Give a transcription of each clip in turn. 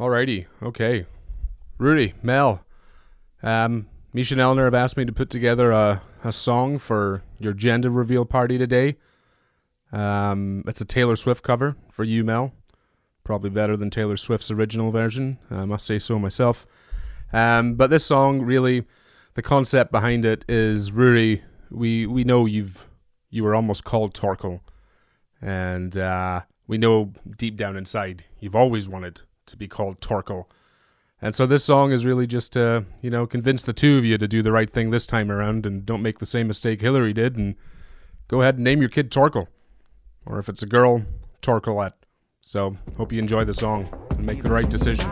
Alrighty, okay. Rudy, Mel, Misha and Eleanor have asked me to put together a song for your gender reveal party today. It's a Taylor Swift cover for you, Mel. Probably better than Taylor Swift's original version, I must say so myself. But this song, really, the concept behind it is, Rudy, we know you were almost called Torkel. And we know deep down inside you've always wanted to be called Torkel. And so this song is really just to, convince the two of you to do the right thing this time around and don't make the same mistake Hillary did and go ahead and name your kid Torkel. Or if it's a girl, Torkelette. So, hope you enjoy the song and make the right decision.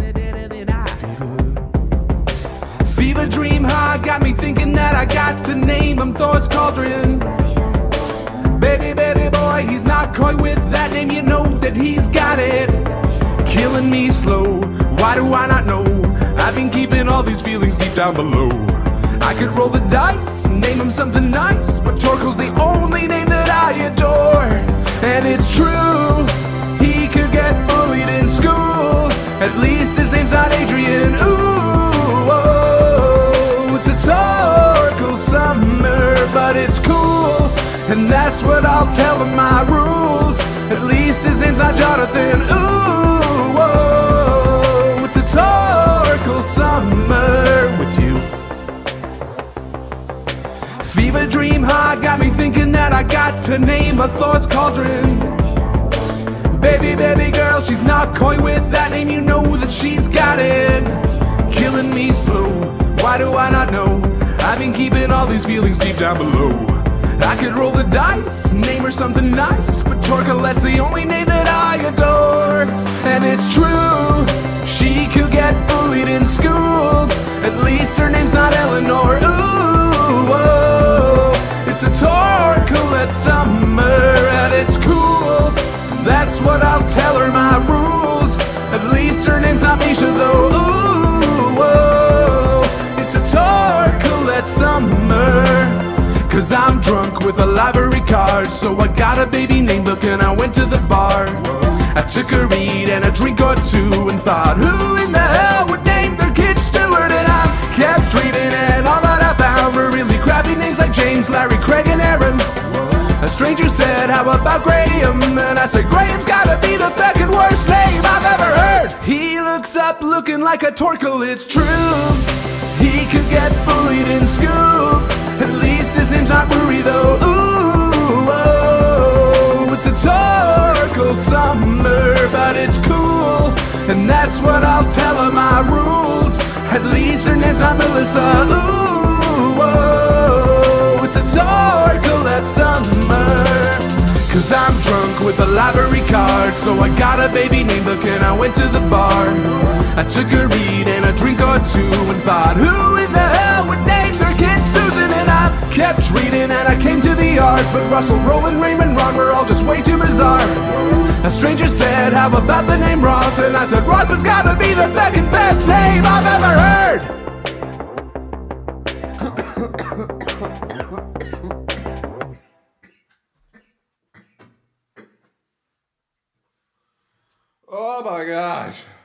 Fever dream high got me thinking that I got to name him Thor's Cauldron. Baby, baby boy, he's not coy with that name, you know that he's got it. Killing me slow, why do I not know? I've been keeping all these feelings deep down below. I could roll the dice, name him something nice, but Torkel's the only name that I adore. And it's true, he could get bullied in school. At least his name's not Adrian. Ooh, oh, it's a Torkel summer, but it's cool. And that's what I'll tell him, my rules. At least his name's not Jonathan. Ooh, whoa, it's a Torkel summer with you. Fever dream high got me thinking that I got to name a Thor's Cauldron. Baby, baby girl, she's not coy with that name, you know that she's got it. Killing me slow, why do I not know? I've been keeping all these feelings deep down below. I could roll the dice, name her something nice, but Torkelette's the only name that I adore. And it's true, she could get bullied in school. At least her name's not Eleanor. Ooh, whoa, it's a Torkelette summer, and it's cool. That's what I'll tell her, my rules. At least her name's not Misha though. Ooh, whoa, it's a Torkelette summer. Cause I'm drunk with a library card, so I got a baby name book and I went to the bar. I took a read and a drink or two and thought, who in the hell would name their kid Stewart? And I kept reading and all that I found were really crappy names like James, Larry, Craig and Aaron. A stranger said, how about Graham? And I said, Graham's gotta be the fucking worst name I've ever heard. He looks up looking like a Torkel, it's true. He could get bullied in school. At least his name's not Rory though. Ooh, oh, it's a Torkel summer, but it's cool. And that's what I'll tell her, my rules. At least her name's not Melissa. Ooh, oh, it's a Torkelette summer. Cause I'm drunk with a library card, so I got a baby name book and I went to the bar. I took a read and a drink or two and thought, who in the hell would name their kid Susan? And I kept reading and I came to the R's, but Russell, Roland, Raymond, Ron were all just way too bizarre. A stranger said, how about the name Ross? And I said, Ross has gotta be the fucking best name I've ever heard. Oh my gosh.